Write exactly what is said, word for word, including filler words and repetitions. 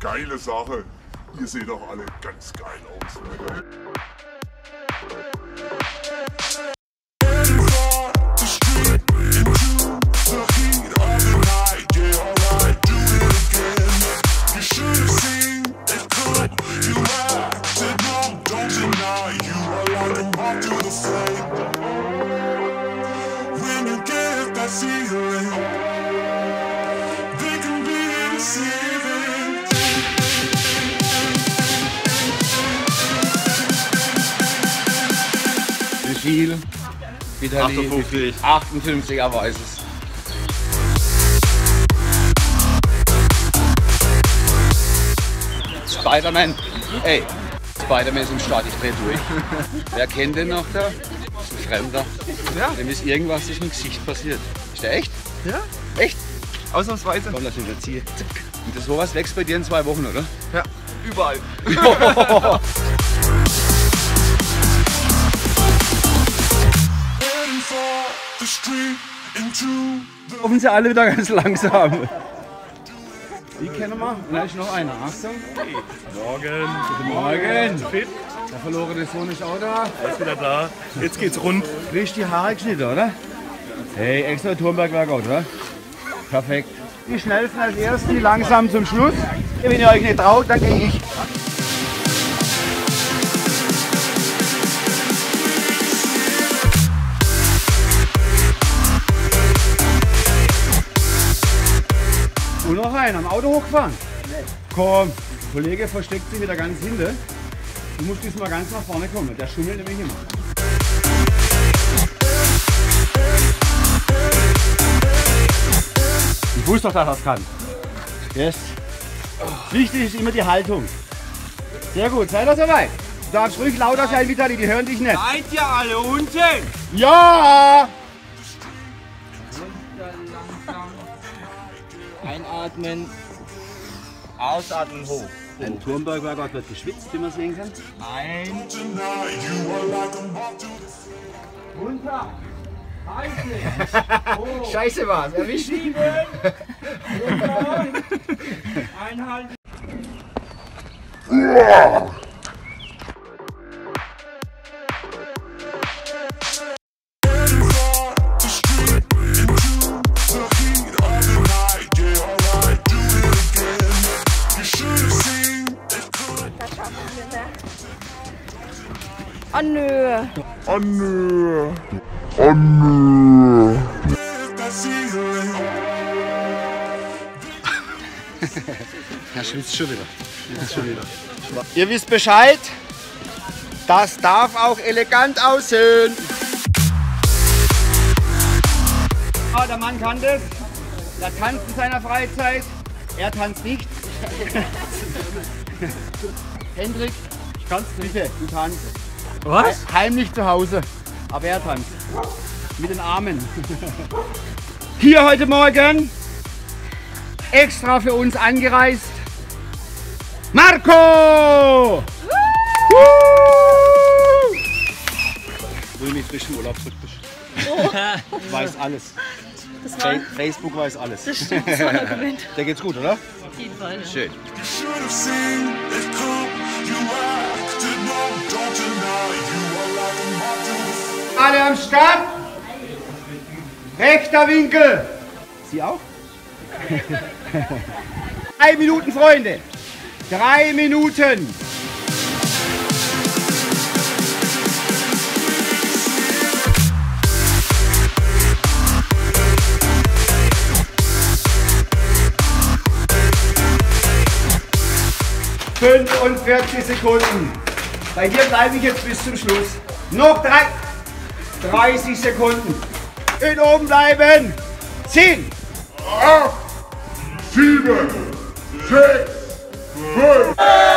geile Sache. Ihr seht doch alle ganz geil aus. Ne? Wie viel? Vitali, achtundfünfzig. achtundfünfzig, er weiß es. Spider-Man. Ey, Spider-Man ist im Start, ich dreh durch. Wer kennt den noch da? Das ist ein Fremder. Ja. Dem ist irgendwas im Gesicht passiert. Ist der echt? Ja? Echt? Ausnahmsweise. Komm, lass ihn verziehen. Und das sowas wächst bei dir in zwei Wochen, oder? Ja, überall. Laufen sie alle wieder ganz langsam. Die kennen wir. Und da ist noch einer. Achtung. Morgen. Guten Morgen. Fit. Der verlorene Sohn ist auch da. Er ist wieder da. Jetzt geht's rund. Frisch die Haare geschnitten, oder? Hey, extra Turmberg-Workout, oder? Perfekt. Die schnellsten als ersten, die langsam zum Schluss. Wenn ihr euch nicht traut, dann gehe ich. Und noch einen, am Auto hochfahren. Komm, der Kollege versteckt sich wieder ganz hinten. Du musst diesmal ganz nach vorne kommen, der schummelt nämlich immer. Ich wusste doch, dass er das kann. Yes. Wichtig ist immer die Haltung. Sehr gut, seid ihr soweit? Du darfst ruhig lauter sein, Vitali, die hören dich nicht. Seid ihr alle unten? Ja! Einatmen. Ausatmen hoch. Ein Turmberg-Workout wird geschwitzt, wie man sehen kann. Ein. Runter. Oh. Scheiße war's, erwischt. Sieben. Runter. Einhalten. Oh nö. Oh nö. Oh nö. Er schwitzt schon wieder. Schwitzt schon wieder. Ihr wisst Bescheid, das darf auch elegant aussehen. Oh, der Mann kann das. Er tanzt in seiner Freizeit. Er tanzt nicht. Hendrik, ich kann's bitte, du tanzt. Was? Heimlich zu Hause. Aber er tanzt. Mit den Armen. Hier heute Morgen extra für uns angereist. Marco! Wo du nicht frisch im Urlaub zurück bist. Ich weiß alles. Das war, Fa- Facebook weiß alles. das stimmt, das war ein Argument. Der geht's gut, oder? Auf jeden Fall. Schön. Alle am Start. Rechter Winkel. Sie auch? Drei Minuten, Freunde. Drei Minuten. fünfundvierzig Sekunden. Bei dir bleibe ich jetzt bis zum Schluss. Noch drei. dreißig Sekunden. In oben bleiben. zehn. acht, sieben, sechs, fünf.